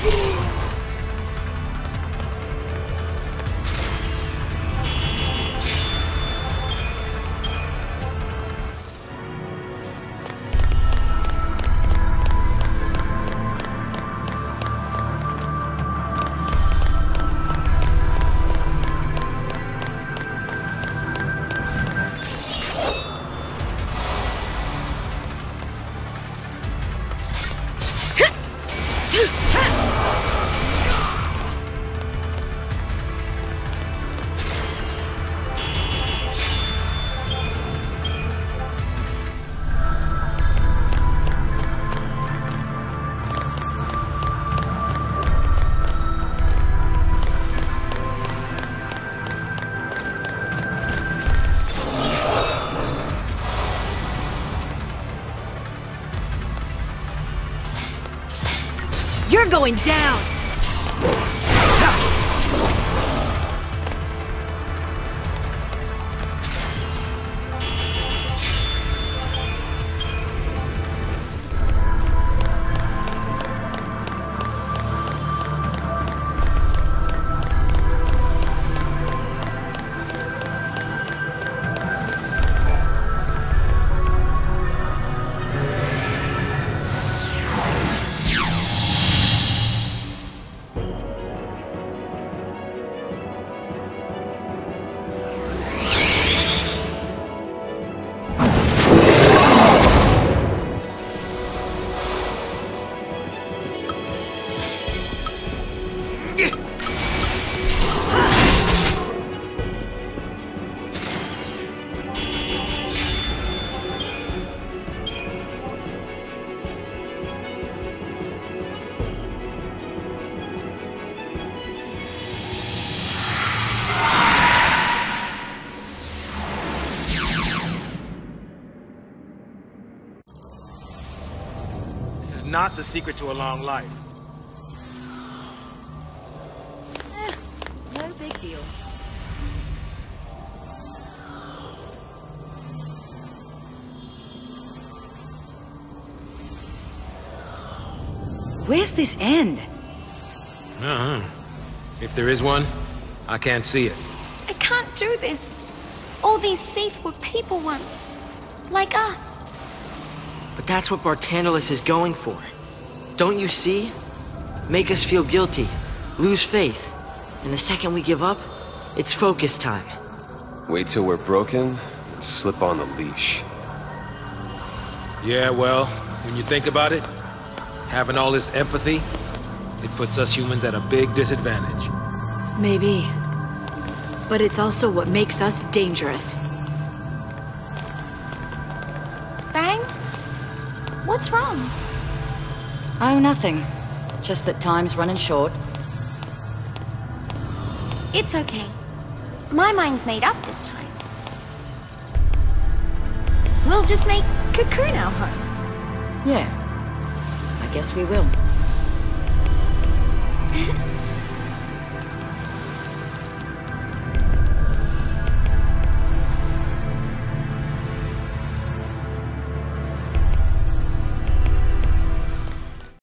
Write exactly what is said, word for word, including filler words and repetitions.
You're going down! Not the secret to a long life. Eh, no big deal. Where's this end? Uh-huh. If there is one, I can't see it. I can't do this. All these Seath were people once. Like us. But that's what Barthandelus is going for. Don't you see? Make us feel guilty, lose faith. And the second we give up, it's focus time. Wait till we're broken and slip on the leash. Yeah, well, when you think about it, having all this empathy, it puts us humans at a big disadvantage. Maybe. But it's also what makes us dangerous. Bang? What's wrong? Oh, nothing. Just that time's running short. It's okay. My mind's made up this time. We'll just make Cocoon our home. Yeah. I guess we will.